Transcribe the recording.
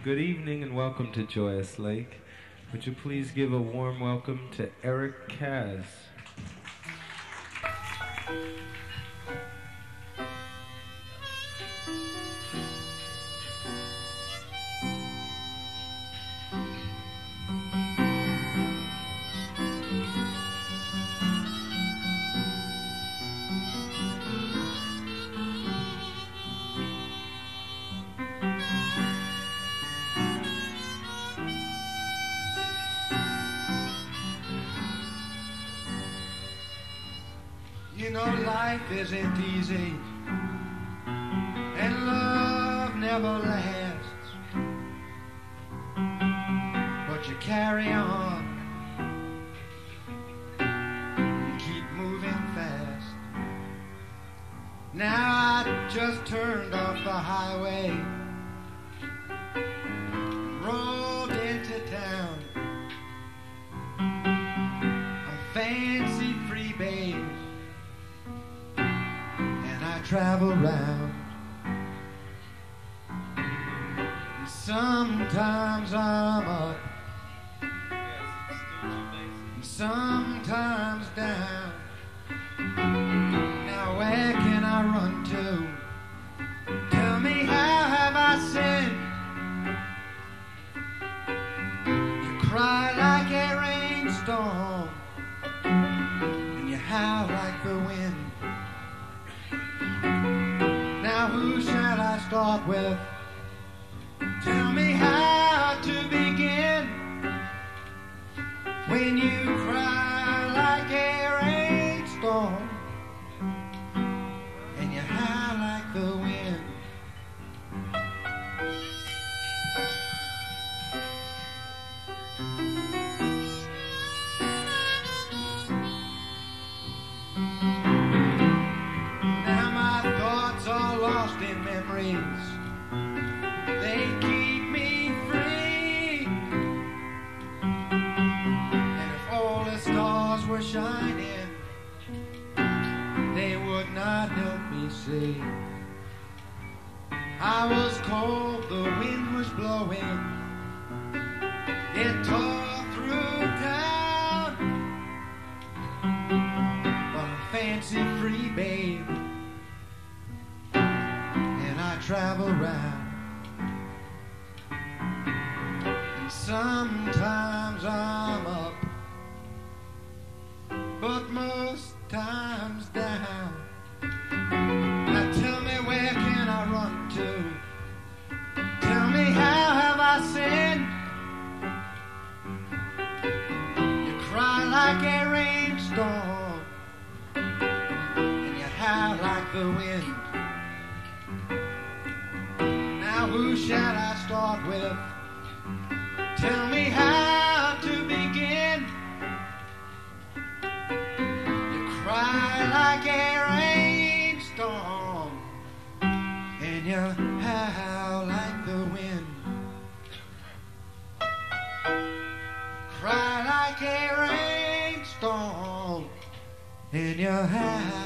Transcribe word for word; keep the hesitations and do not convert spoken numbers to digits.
Good evening and welcome to Joyous Lake. Would you please give a warm welcome to Eric Kaz? You know life isn't easy, and love never lasts, but you carry on and keep moving fast. Now I just turned off the highway, rolled into town. I'm fancy free, babe, travel round. And sometimes I'm up, and sometimes down. Now where can I run to? Tell me, how have I sinned? You cry like a rainstorm, and you howl like the wind. Now who shall I start with? Tell me how to begin. When you cry like a rainstorm and you howl like the wind. They keep me free, and if all the stars were shining, they would not help me see. I was cold, the wind was blowing, it tore through town, but I'm fancy free, babe, I travel round. And sometimes I'm up, but most times down. Now tell me, where can I run to? Tell me, how have I sinned? You cry like a rainstorm, and you howl like the wind. Now who shall I start with? Tell me how to begin. You cry like a rainstorm, and you howl like the wind. Cry like a rainstorm, and you howl